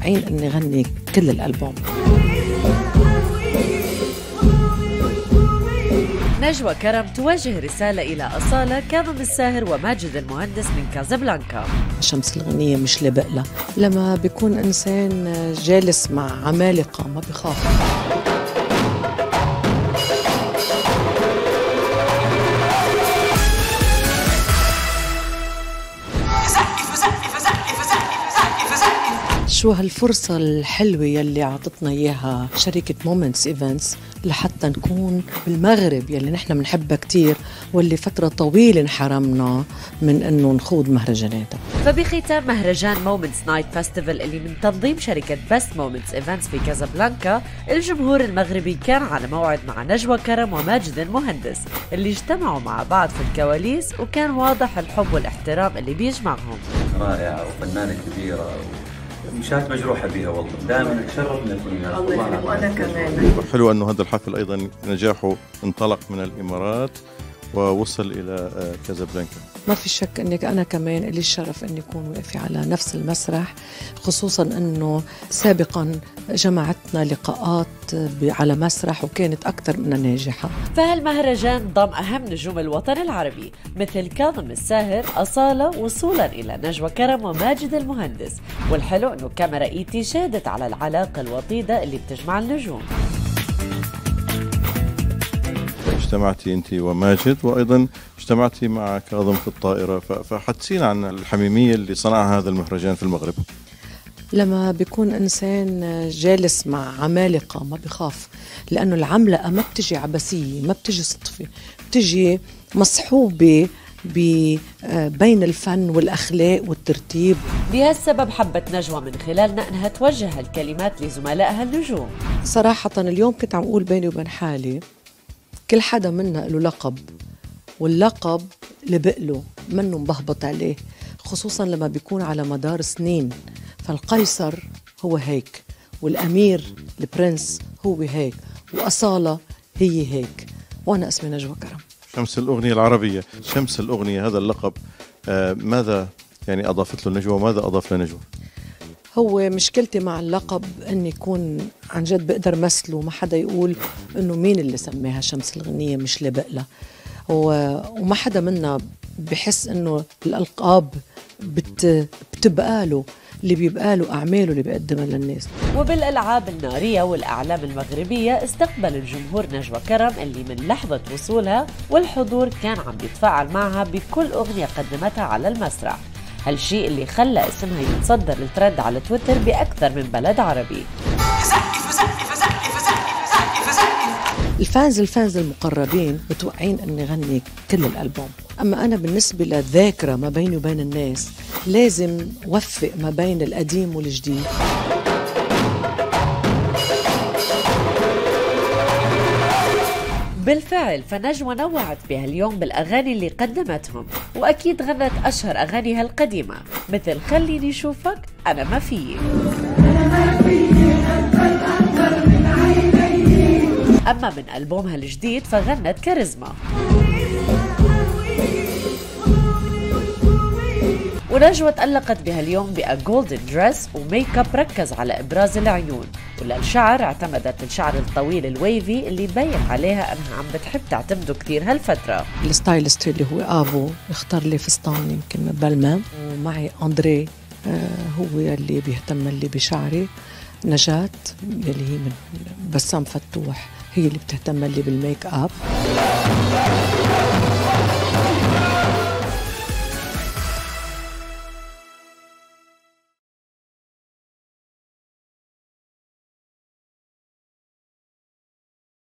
متوقعين أن نغني كل الألبوم. نجوى كرم توجه رسالة إلى أصالة، كاظم الساهر وماجد المهندس من كازابلانكا. شمس الغنية مش لبقلة، لما بيكون إنسان جالس مع عمالقة ما بيخاف. شو هالفرصة الحلوة يلي عطتنا إياها شركة مومنتس إيفنتس لحتى نكون بالمغرب يلي نحن بنحبها كتير، واللي فترة طويلة انحرمنا من أنه نخوض مهرجاناتها. فبختام مهرجان مومنتس نايت فيستيفال اللي من تنظيم شركة بست مومنتس إيفنتس في كازابلانكا، الجمهور المغربي كان على موعد مع نجوى كرم وماجد المهندس اللي اجتمعوا مع بعض في الكواليس، وكان واضح الحب والاحترام اللي بيجمعهم. رائعة وفنانة كبيرة مشات مجروحة بها، والله دائما اتشرف ان اكون وياها. الله يخليك. وانا كمان. حلو انه هذا الحفل ايضا نجاحه انطلق من الامارات ووصل الى كازابلانكا. ما في شك انك انا كمان لي الشرف اني اكون واقفه على نفس المسرح، خصوصا انه سابقا جمعتنا لقاءات على مسرح وكانت اكثر من ناجحه. فهالمهرجان ضم اهم نجوم الوطن العربي مثل كاظم الساهر، أصالة، وصولا الى نجوى كرم وماجد المهندس، والحلو انه كاميرا إيتي شهدت على العلاقه الوطيده اللي بتجمع النجوم. اجتمعتي انت وماجد، وايضا اجتمعتي مع كاظم في الطائره، فحدثينا عن الحميميه اللي صنعها هذا المهرجان في المغرب. لما بيكون انسان جالس مع عمالقه ما بخاف، لانه العملقه ما بتجي عبثيه، ما بتجي صدفه، بتجي مصحوبه بين الفن والأخلاق والترتيب. لهالسبب حبت نجوى من خلالنا أنها توجه الكلمات لزملائها النجوم. صراحة اليوم كنت عم أقول بيني وبين حالي، كل حدا منا له لقب، واللقب اللي بقله منه مبهبط عليه، خصوصا لما بيكون على مدار سنين. فالقيصر هو هيك، والأمير البرنس هو هيك، وأصالة هي هيك، وأنا اسمي نجوى كرم. شمس الأغنية العربية، شمس الأغنية، هذا اللقب ماذا يعني أضافت له نجوى وماذا أضاف لنجوى؟ هو مشكلتي مع اللقب أني يكون عن جد بقدر مثله وما حدا يقول أنه مين اللي سماها شمس الغنية مش لبقلة، وما حدا منا بحس أنه الألقاب بتبقى له، اللي بيبقى له أعماله اللي بيقدمها للناس. وبالألعاب النارية والأعلام المغربية استقبل الجمهور نجوى كرم اللي من لحظة وصولها والحضور كان عم بيتفاعل معها بكل أغنية قدمتها على المسرح، هالشيء اللي خلى اسمها يتصدر الترند على تويتر بأكثر من بلد عربي. الفانز المقربين متوقعين أن نغني كل الألبوم، أما أنا بالنسبة للذاكرة ما بيني وبين الناس لازم وفق ما بين القديم والجديد. بالفعل فنجوى نوعت بهاليوم بالأغاني اللي قدمتهم، وأكيد غنت أشهر أغانيها القديمة مثل خليني شوفك، أنا ما فيي. أما من ألبومها الجديد فغنت كاريزما. ونجوى تألقت بهاليوم بجولدن دريس وميك اب ركز على إبراز العيون، وللشعر اعتمدت الشعر الطويل الويفي اللي بين عليها أنها عم بتحب تعتمده كتير هالفترة. الستايلست اللي هو آفو اختار لي فستان يمكن بالما، ومعي أندري هو اللي بيهتم لي بشعري، نجاة اللي هي من بسام فتوح هي اللي بتهتم لي بالميك اب.